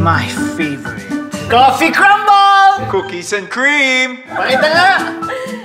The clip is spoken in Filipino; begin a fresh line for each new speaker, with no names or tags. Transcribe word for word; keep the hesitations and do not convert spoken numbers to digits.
my favorite. Coffee crumble!
Cookies and cream!
Pakita nga!